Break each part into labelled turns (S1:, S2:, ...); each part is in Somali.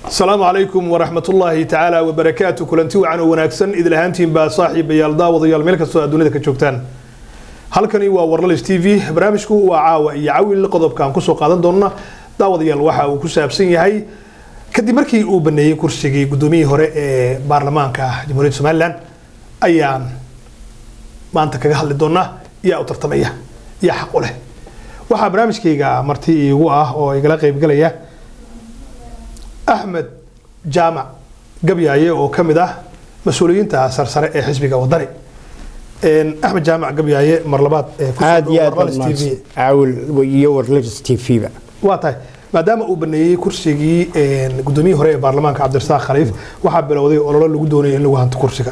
S1: السلام عليكم ورحمة الله تعالى وبركاته. كلنتي وعن وناكسن إذا لهانتين بصاحب يالدا وضيال ملك الدنيا كجوكتان. halkani waa Warlalish TV barnaamijku waa caawa iyo caawil qodobkan ku soo qaadan doona daawadayaal waxa uu ku saabsan yahay kadib markii uu baneeyay kursigii gudoomiyihii hore ee baarlamaanka Jamhuuriyadda Soomaaliland ayaan maanta kaga hadli doona iyo tartamaya iyo xaq u leh waxa barnaamijkayga marti iigu ah oo igala qayb galaya Ahmed Jaamac Gabyaaye oo kamid ah mas'uuliyiinta sarsare ee xisbiga wadani أحمد جامع قبياية مرلبات
S2: عادي TV عاول Warlalish TV بقى
S1: واطي ما دام وبني كرسي قدومي هراء البرلمان كعبد الرزاق خليف وحب الوضي ولا اللي قدوني اللي هو هانت كرسيك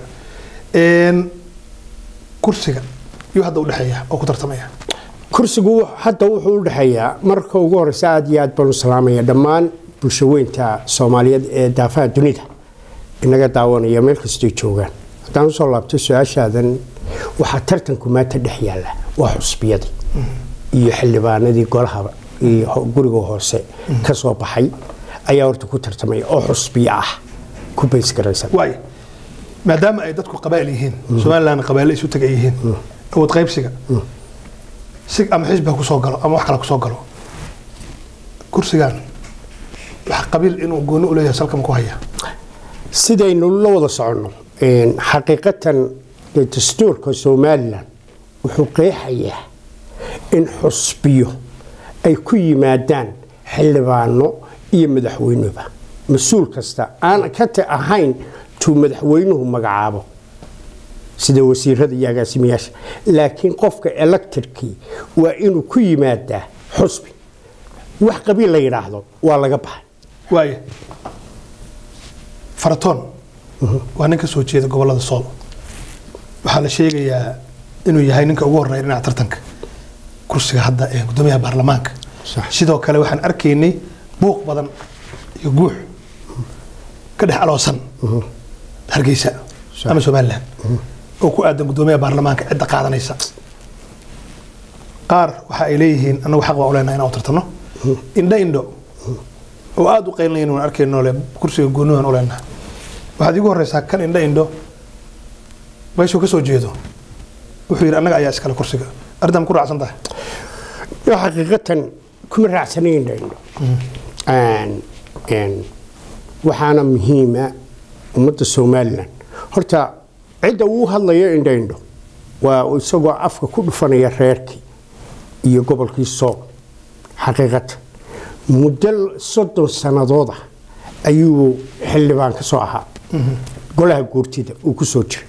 S1: كرسيك يهدأ الحياة أو كتر تمية
S2: كرسيك حتى وحول الحياة مركو وجور سعديات بنو سلامية دمان بشوين تا سوماليا دافع الدنيا إنك تعاون يملك استيجوجان دام صلبت سؤال waxa tartanku maanta dhaxyaala waa xusbiyada iyo xildhibaanadii golaha iyo guriga hoose ka soo baxay ayaa horta ku tartamay oo xusbiya ah ku bees garaysan
S1: way maadaama ay dadku qabaa'il yihiin Soomaaliland qabaa'il isu tagay yihiin awood qaybsiga si ama xisbiga ku soo galo ama wax kale ku soo galo kursigan wax qabiil inuu gooni u leeyahay salkam ku haya
S2: sidaynu la wada socono xaqiiqatan دستورك Soomaaliland wuxuu qeexayaa in xusbiyo ay ku yimaadaan xildhibaano iyo madaxweynuba mas'uul kasta aan ka ahayn tuu madaxweynuhu magacaabo sida wasiirada iyo agaasimayaasha laakiin qofka electorkii waa inuu ku yimaadaa xusbi wax qabiil la yiraahdo waa laga baxay
S1: way Faratoon waa ninka soo jeeda gobolada Sool waxa la sheegayaa inuu yahay ninka ugu horeeya dhinaca tartanka kursiga hadda ee gudoomiyaha baarlamaanka sidoo kale waxaan arkaynay buuq badan iyo guux ka dhex aloosan Hargeysa ama Soomaaliland oo ku aadan gudoomiyaha baarlamaanka cid qaadanaysa qaar waxa ay leeyihiin anagu xaq waa u leenahay inaan tartano indho oo aad u qeynayno aan arkayno le kursiga gooniyaha u leenahay waxa igu horeysa kan indho meeshu ka soo jeedo wuxuu yiri anaga ayaa iskala kursiga ardam ku raacsan tahay
S2: ya xaqiiqatan kuma raacsanayn waxaana muhiima ummadda Soomaaliland horta cida uu hadlayo indho waa isagoo afka ku dhufanaya reerkii iyo gobolkii Sool xaqiiqatan muddo 30 sanadood ayuu xildhibaan ka soo ahaa golaha guurtida uu ku soo jiray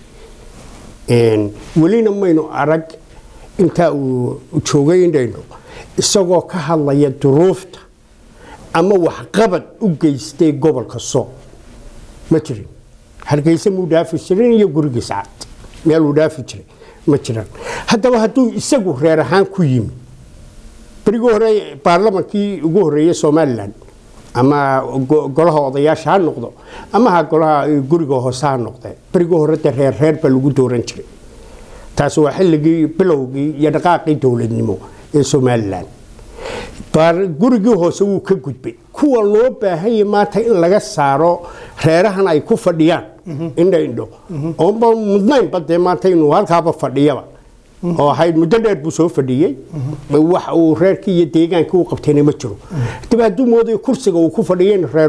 S2: ولينا ماينو أرق أنت وشوجين دينو السجوا كهالله الظروف أما وحقبت وجيستي قبل كسو مترين هالجيس مدافع سرين يقول جسات مال مدافع سرين مترين حتى وهاتو السجوا ريرهان كويم بريجوري برلمان كي جوري Soomaaliland أما قلها وضياش هالنقطة أما هقولها جورجو هسان نقطة بريجو هرت هير بلوجو دورنشري تاسو حلقي بلوجي يدقاقي دولة نمو Soomaaliland بار جورجو هسو كجوبي كوا لوبه هي ما تين لجا سارو هيرهن أي كفديان إندو أم مدنين بدي ما تين وهالكابا فديا oo hay muddo dheer buu soo fadhiyay wax uu reerkii iyo deegaanka uu qabtay ma jiro dibaddu mooday kursiga uu ku fadhiyay reer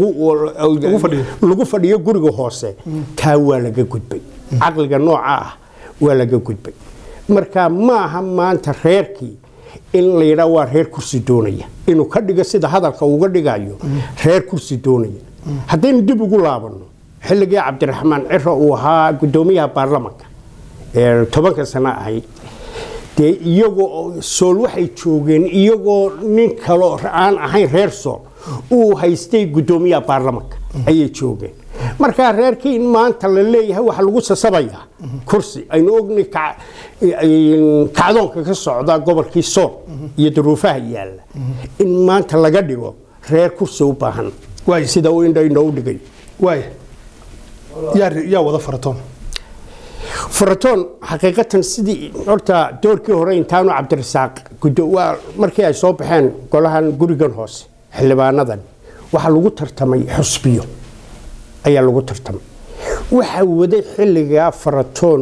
S2: lagu fadhiyo guriga hoose taa waa laga gudbay aqliga nooca ah waa laga gudbay marka ma aha maanta reerkii in la yiraahdo waa reer kursi doonaya inuu ka dhigo sida hadalka uga dhigayo reer kursi doonaya haddii dib ugu laabano xilligii Cabdiraxmaan Ciro uu ahaa gudoomiyaha baarlamaanka tobanka sano ahay de iyagoo Sool waxay joogeen iyagoo nin kale aan ahayn reer Sool uu haystay gudoomiyaha baarlamaanka ayay joogeen marka reerkii maanta la leeyahay waxa lagu sasabaya kursi aynu ogni kacdoonka ka socda gobolkii Sool iyo duruufaha yaala in maanta laga dhigo reer kursi u baahan way sida uu indho u dhigay
S1: way yaa wada
S2: فراتون حقيقة سيدي أرتا دوركي هورين تانو عبد الرزاق كدوا مركي أي صوب حين كلها جورجان هوس حلبان نذن waxa lagu tartamay xusbiyo ayaa lagu tartamay waxa waday xilliga faratoon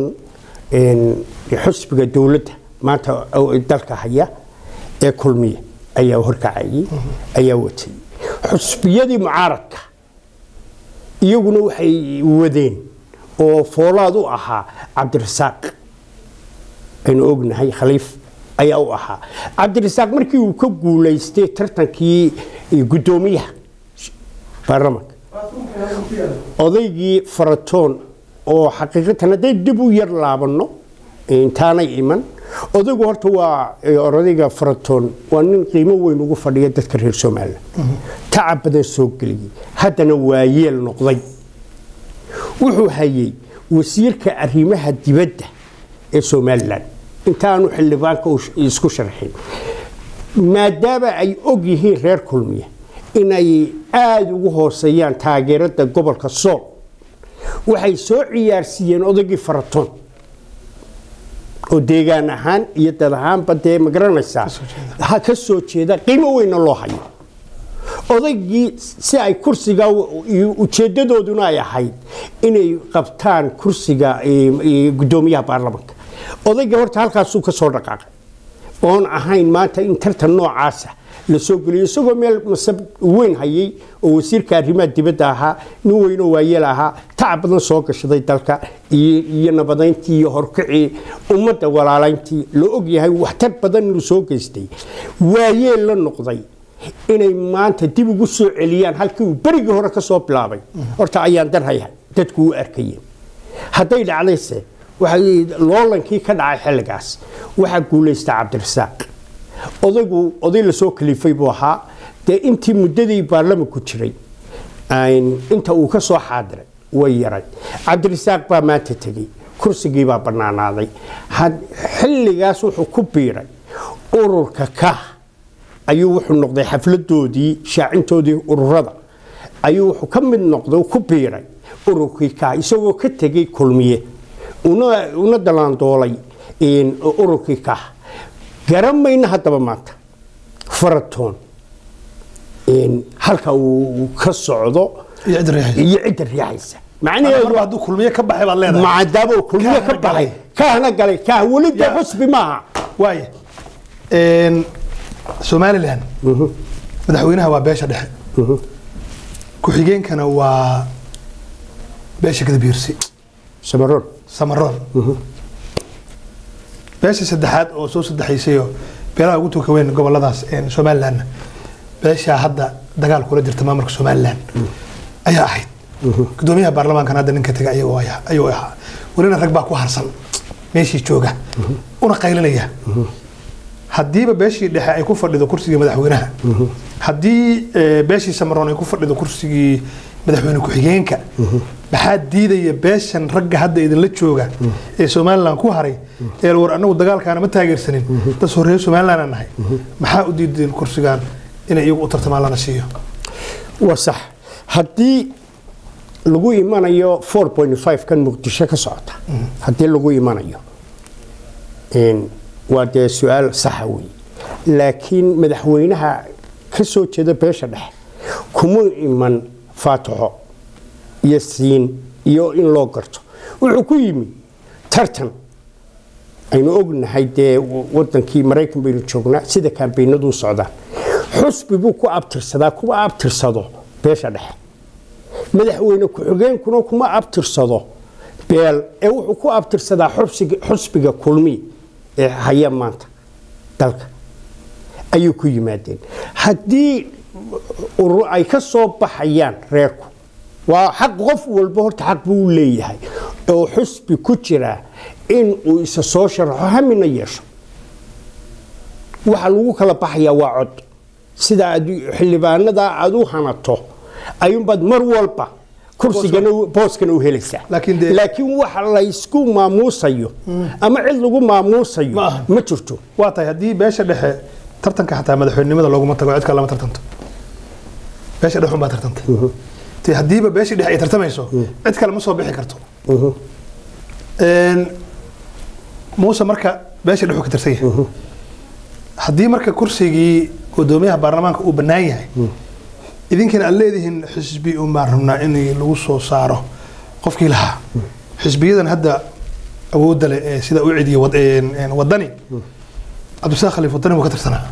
S2: xusbiga dawladda maanta dalka haya ee kulmiye ayaa horkacayay ayaa watay xusbiyadii mucaaradka iyaguna waxay wadeen oo foolaad u ahaa cabdirasaaq aynu ognahay khaliif ayaa u ahaa cabdirasaaq markii uu ka guulaystay tartankii gudoomiyaha baarlamaanka odaygii faratoon oo xaqiiqatan hadday dib u yar laabano intaanay iman odaygu horta waa odayga faratoon waa nin qiimo weyn ugu fadhiya dadka reer Soomaaliya tacab badan soo geliyay haddana waa yeel noqday wuxuu hayay wasiirka arrimaha dibadda ee Soomaaliland intaanu xildhibaanka isku sharxin maadaama ay og yihiin reer kulmiye inay aad ugu hooseeyaan taageerada gobolka Sool waxay soo ciyaarsiiyeen odaygii faratoon oo deegaan ahaan iyo dad ahaanba dee ma garanaysaa ha ka soo jeeda qiimo weyn loo hayo odaygii si ay kursiga ujeedadooduna ay ahayd inay qabtaan kursiga gudoomiyaha baarlamaanka odayga horta halkaas uu ka soo dhaqaaqay oon ahayn maanta in tartan noocaas la soo geliyo isagoo meel masab weyn hayay oo wasiirka arrimaha dibadda ahaa nin weyn oo waayeel ahaa tacab badan soo gashaday dalka iyo nabadayntii iyo horkacii ummadda walaalayntii la og yahay waxtar badan inuu soo geystay waayeel la noqday inay maanta dib ugu soo celiyaan halkii uu berigii hore ka soo bilaabay horta ayaan darhaya dadku u arkayeen hadday dhacdayse waxay loolankii ka dhacay xilligaas waxa guuleystay cabdirasaaq oday la soo kalifay buu ahaa dee intii muddadii baarlamaanku jiray inta uu ka soo xaadiray way yaray cabdirasaaq baa maanta tegey kursigii baa bannaanaaday xilligaas wuxuu ku biiray ururka ka ayuu wuxuu noqday xafladoodii shaacintoodii ururada ayuu wuxuu ka mid noqday ku biiray ururkii ka isagoo ka tegey kulmiye una dalaandoolay ururkii ka garamayna haddaba maanta faratoon halka uu ka socdo iyo cidda riixaysa macnaheedu
S1: hadduu kulmiye ka baxay baad leedahay
S2: maadaama uu kulmiye ka baxay kaana galay ka walida xusbi maaha
S1: waaye Somaliland madaxweynaha waa beesha dhexe ku-xigeenkana waa beesha Gadabiirsi Samaroon beesha saddexaad oo soo saddexaysayo beelaha ugu tuka weyn goboladaas Somaliland beesha hadda dagaal kula jirta maamulka Somaliland ayaa ahayd gudoomiyaha baarlamaanka hadda ninka tagay ayuu ahaa walina rag baa ku harsan meeshii jooga una qaylinaya haddiiba beeshii dhexe ay ku fadhido kursigii madaxweynaha haddii beeshii Samaroon ay ku fadhido kursigii madaxweyne ku-xigeenka maxaa diidaya beeshan ragga hadda idinla jooga ee Somaliland ku haray ee war anagu dagaalkaana ma taageersanin dad soo reer Somaliland nahay maxaa u diideen kursigan inay iyagu u tartamaan lana siiyo
S2: waa sax haddii lagu imanayo 4.5 kan Muqdisho ka socota haddii lagu imanayo waa dee su'aal sax weey laakiin madaxweynaha ka soo jeeda beesha dhexe kuma iman faataxo iyo siin iyo in loo garto wuxuu ku yimi tartan aynu ognahay dee wadankii Mareykan baynu joognaa sida kaambeynadu socdaan xusbi buu ku abtirsadaa kuma abtirsado beesha dhexe madaxweyne ku-xigeenkuna kuma abtirsado beel ee wuxuu ku abtirsadaa xusbiga kulmi ee haya maanta dalka ayuu ku yimaadeen haddii ay ka soo baxayaan reerku waa xaq qof walba horta xaq buu leeyahay oo xusbi ku jira in uu isa soo sharaxo hamina yeesho waxa lagu kala baxayaa waa cod sida xildhibaanada aad u hanato ayuunbaad mar walba kursigana booskana u helaysaa laakiin waxa la isku maamuusayo ama cid lagu maamuusayo ma jirto
S1: waa tahay haddii beesha dhexe tartanka xataa madaxweynenimada looguma tago cid kale lama tartanto beesha dhexe baa tartantay tii haddiiba beesha dhexe ay tartamayso cid kale ma soo bixi karto muuse marka beesha dhexe ka tirsan yahay haddii marka kursigii gudoomiyaha baarlamaanka uu bannaan yahay idinkana aan leedihiin xisbi uma rabnaa in lagu soo saaro qofkii lahaa xisbiyadan hadda awoodda leh sida u cidiyo wadani Cabdisaaq Khaliif wadani uu ka tirsanaa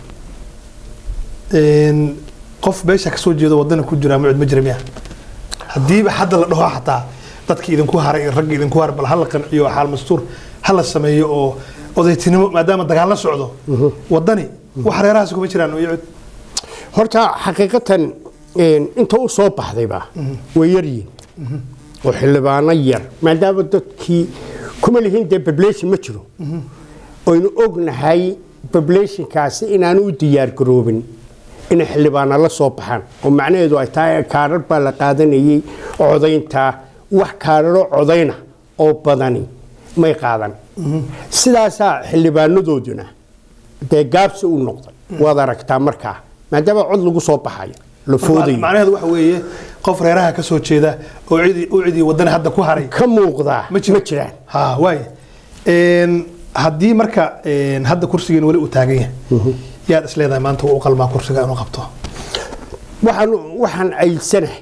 S1: qof beesha ka soo jeedo wadani ku jira ma jiramiya hadii hadda la dhaho xataa dadkii idinku haray rag idinku haray bal hal qanciyo xaal mastuur hal sameeyo oo odaytinimo maadaama dagaal la socdo wadani wax reerahaas kuma jiraan oo
S2: horta xaqiiqatan inta uu soo baxdayba way yaryiin oo xildhibaano yar maadaama dadkii kuma lihiin dee population ma jiro oynu ognahay populationkaasi inaanu u diyaar garoobin in xildhibaano la soo baxaan oo macnaheedu ay tahay kaarar baa la qaadanayay codaynta wax kaararo codayna oo badani may qaadan sidaasaa xildhibaanadooduna dee gaabsi u noqday waad aragtaa markaa maadaama cod lagu soo baxayo la foodayo
S1: macnaheedu waxa weeye qof reeraha ka soo jeeda oo cidi wadani hadda ku haray
S2: ka muuqda ma jiraan
S1: ha waay haddii marka hadda kursigan wali uu taagan yahay yaad isleedahay maanta uu qalmaa kursiga inuu qabto
S2: waxaan aylsanahay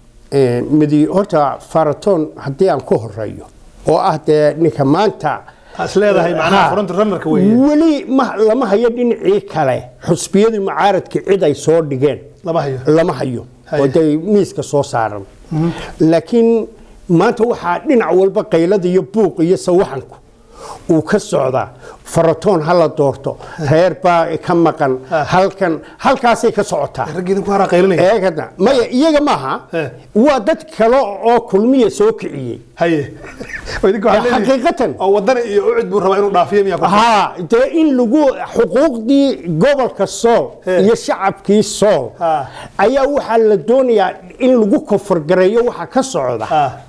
S2: midi horta Faraton haddii aan ku horeeyo oo ah dee ninka maanta
S1: isleedahay macnaha front runner ka weeye
S2: wali lama hayo dhinacii kale xusbiyadii mucaaradka cid ay soo dhigeen lama hayo oo day miiska soo saaran laakiin maanta waxaa dhinac walba qaylada iyo buuq iyo sawaxanku uu ka socda Faraton hala doorto reer baa ka maqan halkaasay ka socotaa
S1: ragidin ku haraqaylinay
S2: eegada maya iyaga maaha waa dad kale oo kulmiye soo kiciyay
S1: haye idinku
S2: xaqiiqatan
S1: oo wadani iyo u cid buu rabaa inuu dhaafiyo miyaa
S2: dee in lagu xuquuqdii gobolka Sool iyo shacabkii Sool ayaa waxaa la doonayaa in lagu kofargareeyo waxa ka socda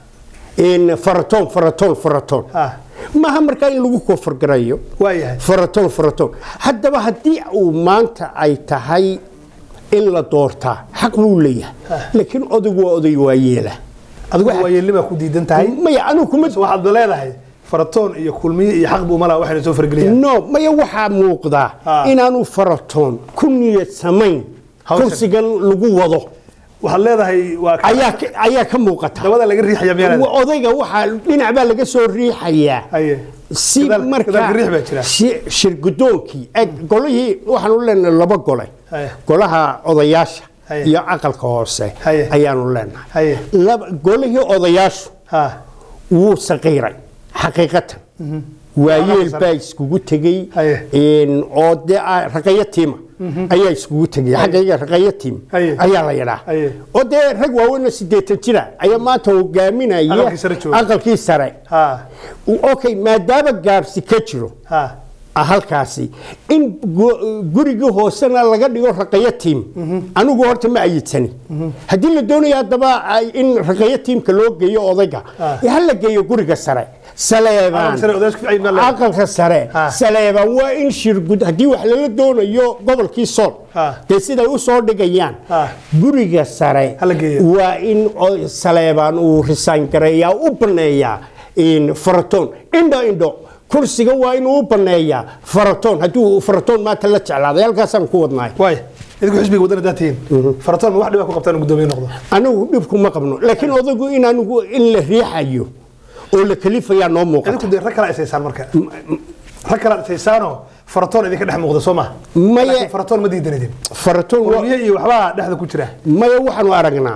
S2: in Faraton ما هم مركان لوجو كفر قريو فرطون حتى هدي أو مانتا أي تهاي إلا دورتا حق مولية لكن أدو ويله
S1: أدو ويله ما كودي دنتاي
S2: ما يعني كم
S1: واحد دلالة هاي فرطون يقول مي يحقبوا ملا واحد يسوفر قليل
S2: ما يوحى موقدا إن أنا فرطون كوني سمين كرسي قال لوجو وضو وحليدهي ayaa ka muuqata
S1: dabada laga riixaya meelaha
S2: odayga waxa dhinac baa laga soo riixaya si marka shirgudoonkii golihii waxaan u leenahay laba gole golaha odayaasha iyo aqalka hoose ayaanu leenahay golihii odayaashu wuu saqiiray xaqiiqatan waayeel baa iskugu tagay oo raqaya tiima ayaa iskugu tagay xaqiiqa raqaya tiim ayaa la yiraahdaa oo rag waaweyn 8 jira ayaa maanta hogaaminaya aqalkii sare okay maadaama gaabsi ka jiro halkaasi in guriga hoosena laga dhigo raqaya tiim anigu horta ma ayidsani hadii la doonayo daba in raqaya tiimka loo geeyo odayga la geeyo guriga sare سليمان عقل خسارة سليمان وإن شرقد هدي وحلا دونه قبل كي صار تسيد يوصل دقيان بريجا سارة وإن سليمان ورسان كريا وبنيا إن فرطون إندو كرسي وإن وبنيا فرطون هدو فرطون ما تلتش على ذلك كاسم كودناي
S1: واي إذا كنت حسبي ودنا داتين فرطون واحد ما كنت قدامي نقطة
S2: أنا بيبكم ما قبلنا لكن أذكر إن أنا إلا ريح أيو ولا كليفة يا نوم موقع.
S1: أنا كنت ركلا إسيسان مركا. ركلا إسيسانه فرطون إذا كده حموضة سما.
S2: ما ي
S1: فرطون مدي دندين.
S2: فرطون
S1: ويجي وحلا ده كتيره.
S2: ما يوحنا وارجنا.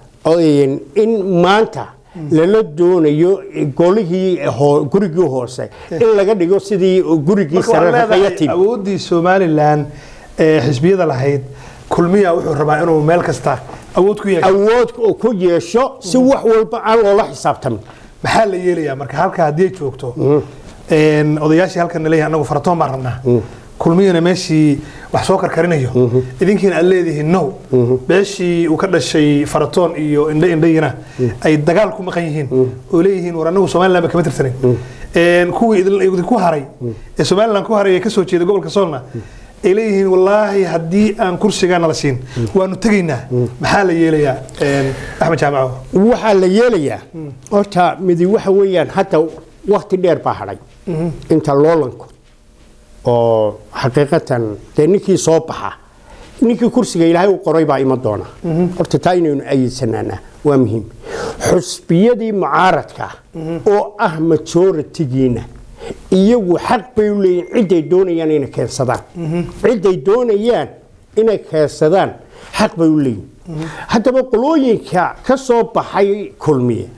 S2: إن ما أنت للدون يو قوله هو جورجو هوسه. إلا قد يقول سيدي جورجي سر حياتي.
S1: أودي سومالي الآن حسبي هذا الحيد كل مية وحربا إنه مالك استا.
S2: أود كوي شو سوى والبعض والله حسابتهم.
S1: محل يلي marka halka hadii joogto odayaashii halkan leeyahay anagu Faraton baan rabnaa kulmiyana meeshii wax soo karkarinayo idinkiina aad leedihiin no beeshii uu ka dhashay Faraton iyo indhayna ay dagaal ku maqan yihiin oo leeyihiin war anagu Soomaaliland kama tirsanin kuwii idin ku haray ee Soomaaliland ku haray ka soo jeeda gobolka Soolna ay leeyihiin wallahi hadii aan kursigaana la siin waanu tageynaa maxaa la yeelayaa Axmed Jaamaco
S2: waxa la yeelayaa horta midi waxa weeyaan hata waqti dheer baa haray inta loolanku oo xaqiiqatan ninkii soo baxa ninkii kursiga ilaahay u qoray baa ima doona horta taa inaynu ayidsanaanaa waa muhiim xusbiyadii mucaaradka oo ah majoritigiina iyagu xaq bay u leeyihiin ciday doonayaan inay keensadaan ciday doonayaan inay keensadaan xaq bay u leeyihiin haddaba qolooyinka ka soo baxay kulmiye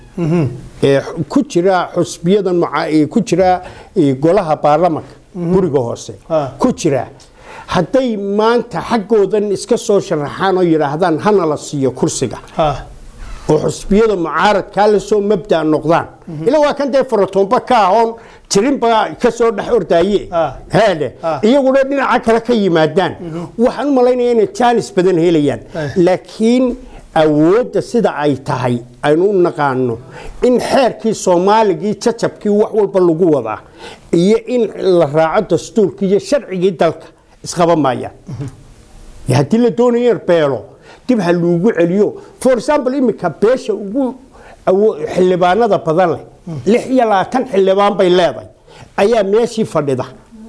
S2: ku jira xusbiyadan ku jira golaha baarlamaanka guriga hoose ku jira hadday maanta xaggoodan iska soo sharaxaan oo yidhaahdaan hana la siiyo kursiga oo xusbiyada mucaaradkaa la soo mabda noqdaan ilaa waa kan dee faratomba ka ahoon jirinba ka soo dhex ordaaye haade iyaguna dhinaca kale ka yimaadaan waxaan u malaynayaa inay jaanis badan helayaan laakiin awoodda sida ay tahay aynu u naqaano in xeerkii soomaaligii jajabkii wax walba lagu wadaa iyo in la raaco dastuurkii iyo sharcigii dalka isqaba maayaan haddii la doonayo beelo dib ha loogu celiyo for example imika beesha ugu xildhibaanada badan leh 26 xildhibaan bay leedahay ayaa meeshii fadhida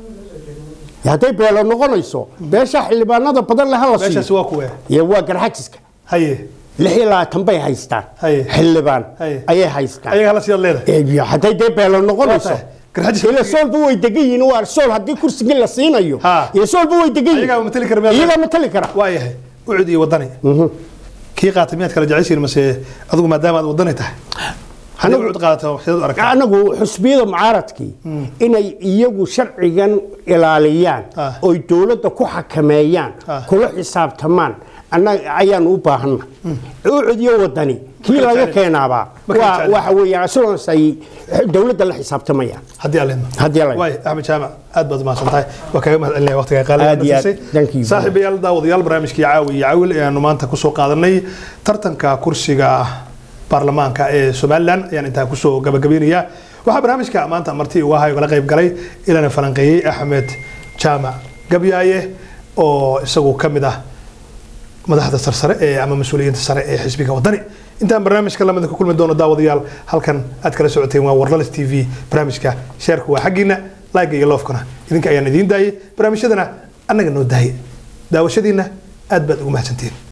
S2: hadday beelo noqonayso beesha xildhibaanada badan leh hala siiyo waa garxajiska haye 26 bay haystaan xildhibaan ayay haystaan
S1: ayaga hala siyaad leedahay
S2: hadday dee beelo noqonayso إلى سولف هو يدقين وارسول هدي كرسي قلة صينيو يا سولف هو يدقين
S1: يجا متلك ربيع
S2: يجا متلك ربيع
S1: وايه وعدي وطني كي قاتميات كلا جعيسين مسي أذوق ما دام وطني تح أنا وعد قاتها وحيد أركان
S2: أنا جو حسبيه معارضكي إن يجوا شرعيا إلاليان أو الدولة كوحة كميان كل حساب تمان أنا عيان وباهن وعدي وطني كي لا كينابا وحوي عسول سي دولة الله حساب تميا
S1: هدي علينا واي أحمد شامع أدبز ما صنطاي وكما اللي وقت قال صاحب يالدا وضيال برامج كي يعاول إنه ما أنت كسو قادرني ترتن ككرسي برلمان كسومالان يعني أنت كسو جبينية وحب برامج كما أنت مرتي وهاي ولا غيب قري إلى نفرنقي أحمد شامع جبيايه أو سو كمده madaxda sarsare ama mas'uuliyiinta sare ee xisbiga wadani intaan barnaamijka lamada ku kulmi doono daawadayaal halkan aad kala socoteen waa Warlalis TV barnaamijka sheerku waa xaqiina like iyo love kana idinka ayaan idin daayay barnaamijyadana annaga noo daayay daawashadiina aad baad ugu mahadsantiin